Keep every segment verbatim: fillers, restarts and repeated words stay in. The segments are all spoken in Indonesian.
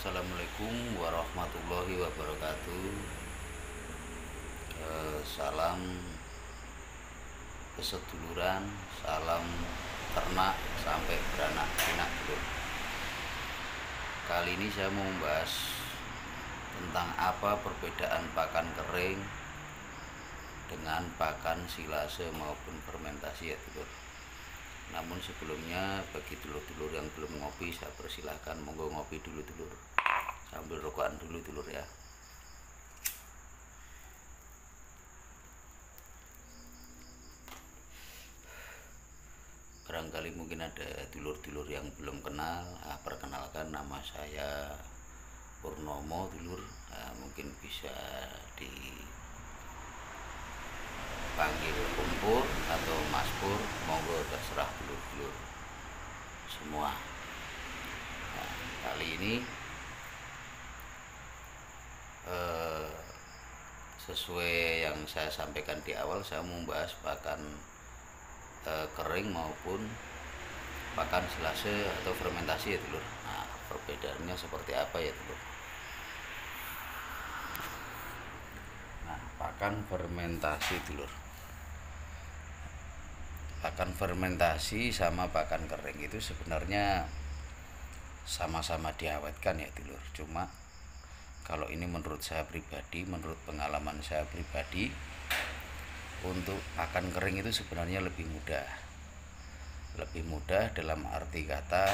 Assalamualaikum warahmatullahi wabarakatuh. Eh, salam keseduluran, salam ternak sampai beranak pinak dulu. Kali ini saya mau membahas tentang apa perbedaan pakan kering dengan pakan silase maupun fermentasi ya dulur. Namun sebelumnya bagi dulur-dulur yang belum ngopi, saya persilahkan monggo ngopi dulu dulur, sambil rokokan dulu dulur ya. Barangkali mungkin ada dulur-dulur yang belum kenal. Nah, perkenalkan, nama saya Purnomo dulur. Nah, mungkin bisa dipanggil Kumpur atau Mas Pur, monggo terserah dulur-dulur semua. Nah, kali ini eh, sesuai yang saya sampaikan di awal, saya mau membahas pakan eh, kering maupun pakan silase atau fermentasi ya dulur. Nah, perbedaannya seperti apa ya dulur? Nah, pakan fermentasi dulur. Pakan fermentasi sama pakan kering itu sebenarnya sama-sama diawetkan ya dulur. Cuma kalau ini menurut saya pribadi, menurut pengalaman saya pribadi, untuk pakan kering itu sebenarnya lebih mudah. Lebih mudah dalam arti kata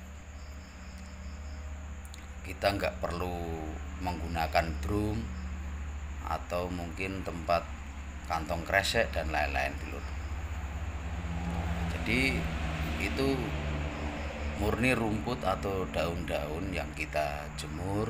kita nggak perlu menggunakan drum atau mungkin tempat kantong kresek dan lain-lain dulur. Jadi itu murni rumput atau daun-daun yang kita jemur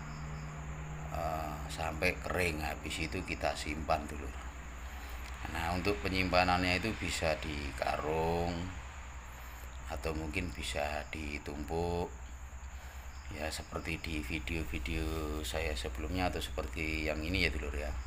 uh, sampai kering, habis itu kita simpan dulur. Nah, untuk penyimpanannya itu bisa di karung atau mungkin bisa ditumpuk ya, seperti di video-video saya sebelumnya atau seperti yang ini ya dulur ya.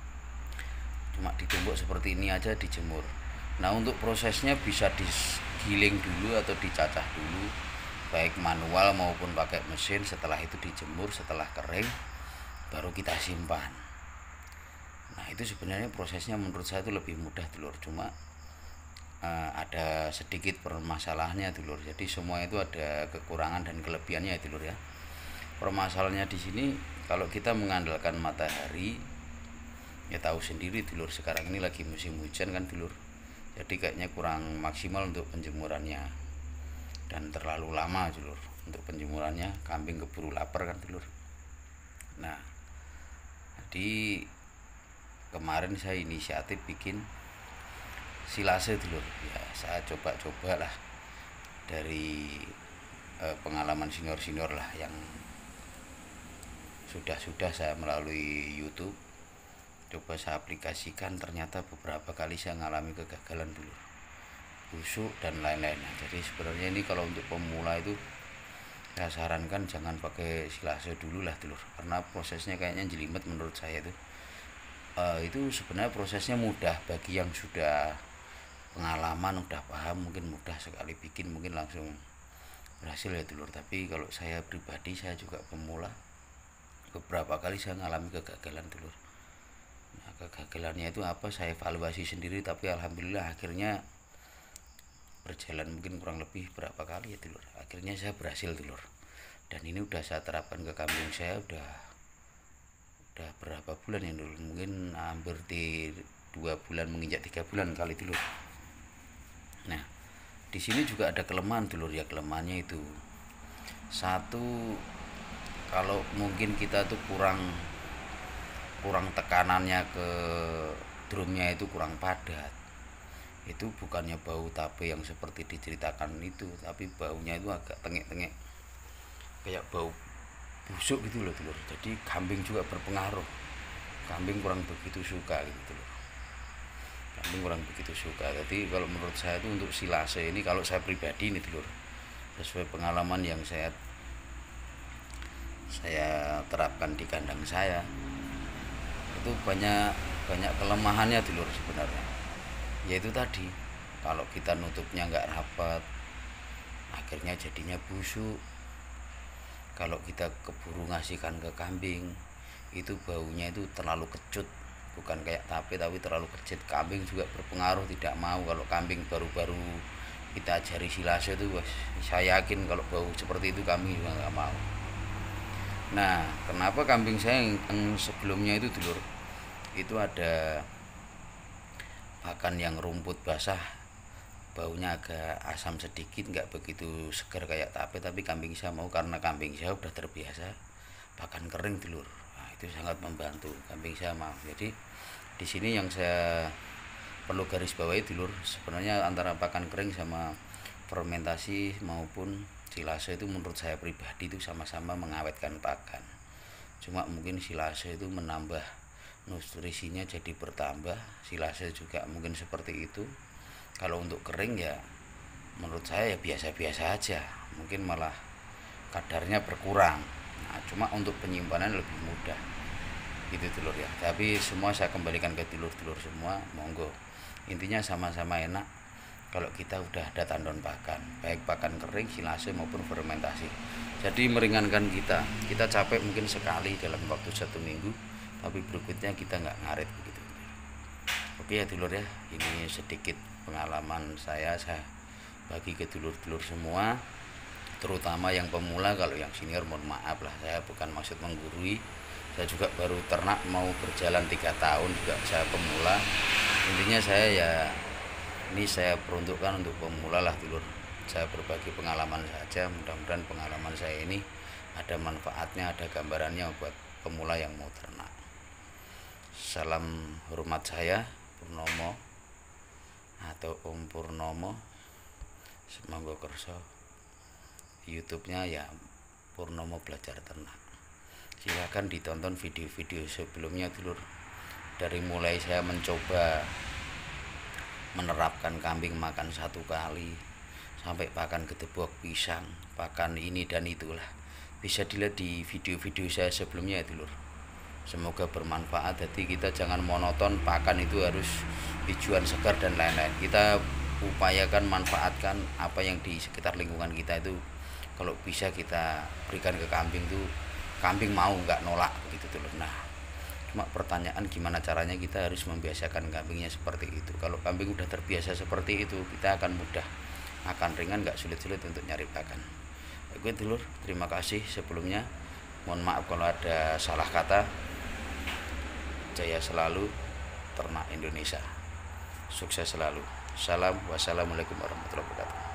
Cuma ditumpuk seperti ini aja, dijemur. Nah, untuk prosesnya bisa digiling dulu atau dicacah dulu, baik manual maupun pakai mesin. Setelah itu dijemur, setelah kering baru kita simpan. Nah, itu sebenarnya prosesnya menurut saya itu lebih mudah dulur. Cuma uh, ada sedikit permasalahannya dulur. Jadi semua itu ada kekurangan dan kelebihannya ya dulur ya. Permasalahannya di sini kalau kita mengandalkan matahari, ya tahu sendiri dulur, sekarang ini lagi musim hujan kan dulur. Jadi kayaknya kurang maksimal untuk penjemurannya dan terlalu lama dulur untuk penjemurannya. Kambing keburu lapar kan dulur. Nah, jadi kemarin saya inisiatif bikin silase dulur ya. Saya coba-coba lah dari eh, pengalaman senior-senior lah yang sudah-sudah saya melalui YouTube coba saya aplikasikan. Ternyata beberapa kali saya mengalami kegagalan dulur, busuk dan lain-lain. Nah, jadi sebenarnya ini kalau untuk pemula itu saya sarankan jangan pakai silase dulu lah dulur, karena prosesnya kayaknya jelimet menurut saya itu. Uh, itu sebenarnya prosesnya mudah bagi yang sudah pengalaman, udah paham, mungkin mudah sekali bikin, mungkin langsung berhasil ya dulur. Tapi kalau saya pribadi, saya juga pemula, beberapa kali saya mengalami kegagalan dulur. Nah, kegagalannya itu apa, saya evaluasi sendiri, tapi alhamdulillah akhirnya berjalan mungkin kurang lebih berapa kali ya dulur, akhirnya saya berhasil dulur. Dan ini udah saya terapkan ke kambing saya udah udah berapa bulan ya dulur, mungkin hampir di dua bulan menginjak tiga bulan kali dulur. Nah, di sini juga ada kelemahan dulur ya. Kelemahannya itu satu, kalau mungkin kita tuh kurang kurang tekanannya ke drumnya itu kurang padat. Itu bukannya bau tape yang seperti diceritakan itu, tapi baunya itu agak tengek-tengek, kayak bau busuk gitu loh dulur. Jadi kambing juga berpengaruh, kambing kurang begitu suka gitu loh, kambing kurang begitu suka. Jadi kalau menurut saya itu untuk silase ini, kalau saya pribadi ini dulur, sesuai pengalaman yang saya saya terapkan di kandang saya, itu banyak banyak kelemahannya dulur sebenarnya. Yaitu tadi, kalau kita nutupnya nggak rapat, akhirnya jadinya busuk. kalau kita keburu ngasihkan ke kambing itu baunya itu terlalu kecut, bukan kayak tape tapi terlalu kecut. Kambing juga berpengaruh, tidak mau kalau kambing baru-baru kita ajari silase itu, saya yakin kalau bau seperti itu kambing juga nggak mau. Nah, kenapa kambing saya yang sebelumnya itu dulur, itu ada pakan yang rumput basah, baunya agak asam sedikit, nggak begitu segar kayak tape, tapi kambing saya mau karena kambing saya udah terbiasa pakan kering dulur. Nah, itu sangat membantu, kambing saya mau. Jadi di sini yang saya perlu garis bawahi dulur, sebenarnya antara pakan kering sama fermentasi maupun silase itu menurut saya pribadi itu sama-sama mengawetkan pakan. Cuma mungkin silase itu menambah nutrisinya jadi bertambah, silase juga mungkin seperti itu. Kalau untuk kering ya menurut saya ya biasa-biasa aja, mungkin malah kadarnya berkurang. Nah, cuma untuk penyimpanan lebih mudah gitu dulur ya. Tapi semua saya kembalikan ke dulur-dulur semua, monggo. Intinya sama-sama enak kalau kita udah ada tandon pakan, baik pakan kering, silase maupun fermentasi. Jadi meringankan kita. Kita capek mungkin sekali dalam waktu satu minggu, tapi berikutnya kita nggak ngaret begitu. Oke ya dulur ya, ini sedikit pengalaman saya, saya bagi ke dulur-dulur semua, terutama yang pemula. Kalau yang senior mohon maaf lah, saya bukan maksud menggurui. Saya juga baru ternak mau berjalan tiga tahun, juga saya pemula. Intinya saya ya ini saya peruntukkan untuk pemula lah dulur. Saya berbagi pengalaman saja, mudah-mudahan pengalaman saya ini ada manfaatnya, ada gambarannya buat pemula yang mau ternak. Salam hormat saya Purnomo atau Om Purnomo, semoga kerso. YouTube-nya ya Purnomo Belajar Ternak. Silahkan ditonton video-video sebelumnya dulur, dari mulai saya mencoba menerapkan kambing makan satu kali sampai pakan gedebok pisang, pakan ini dan itulah, bisa dilihat di video-video saya sebelumnya ya dulur. Semoga bermanfaat. Jadi kita jangan monoton pakan itu harus hijauan segar dan lain-lain. Kita upayakan manfaatkan apa yang di sekitar lingkungan kita itu, kalau bisa kita berikan ke kambing tuh, kambing mau nggak nolak begitu dulur. Nah, cuma pertanyaan gimana caranya kita harus membiasakan kambingnya seperti itu. Kalau kambing udah terbiasa seperti itu, kita akan mudah makan ringan, nggak sulit-sulit untuk nyari pakan. Oke dulur, terima kasih sebelumnya. Mohon maaf kalau ada salah kata. Jaya selalu ternak Indonesia. Sukses selalu. Salam, wassalamualaikum warahmatullahi wabarakatuh.